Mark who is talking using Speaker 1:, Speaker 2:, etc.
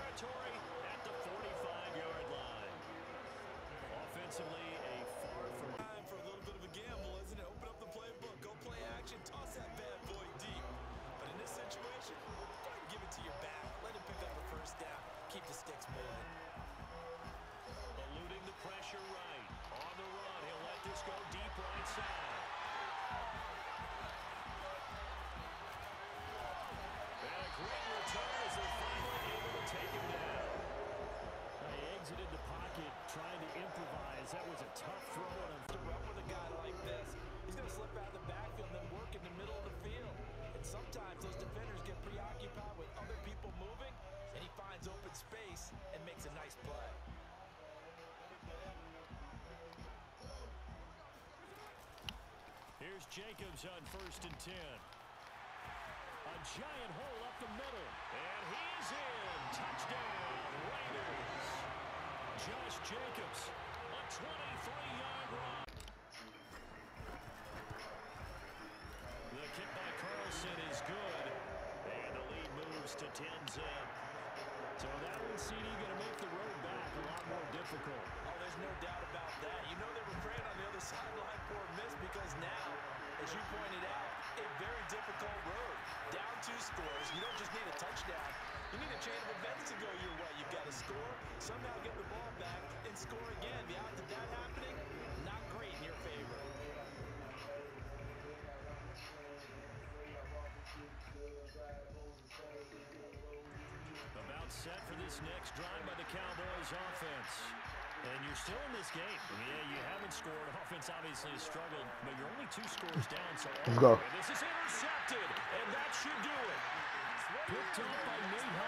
Speaker 1: territory at the 45-yard line. Offensively, a far from
Speaker 2: time for a little bit of a gamble, isn't it? Open up the playbook, go play action, toss that bad boy deep. But in this situation, go ahead and give it to your back. Let him pick up a first down. Keep the sticks moving.
Speaker 1: eluding the pressure right. On the run, he'll let this go deep right side. And a great return as they're finally able to take him down.
Speaker 3: He exited the pocket trying to improvise. That was a tough throw.
Speaker 2: To run with a guy like this, he's going to slip out of the backfield and then work in the middle of the field. And sometimes those defenders get preoccupied with other people moving, and he finds open space and makes a nice play.
Speaker 1: Here's Jacobs on 1st and 10. A giant hole up the middle. And he's in. Touchdown, Raiders. Josh Jacobs, a 23-yard run. The kick by Carlson is good. And the lead moves to 10-zip.
Speaker 3: So that one, CD, going to make the road back a lot more difficult.
Speaker 2: Oh, there's no doubt about that. You know they were praying on the other sideline for a miss because now, as you pointed out, a very difficult road. Down 2 scores. You don't just need a touchdown. You need a chain of events to go your way. You've got to score, somehow get the ball back, and score again. The odds of that happening, not great in your favor.
Speaker 1: About set for this next drive by the Cowboys offense. And you're still in this game. Yeah, you haven't scored. Offense obviously has struggled, but you're only 2 scores down. So
Speaker 4: let's go.
Speaker 1: And this is intercepted, and that should do it.
Speaker 3: Picked up by Nate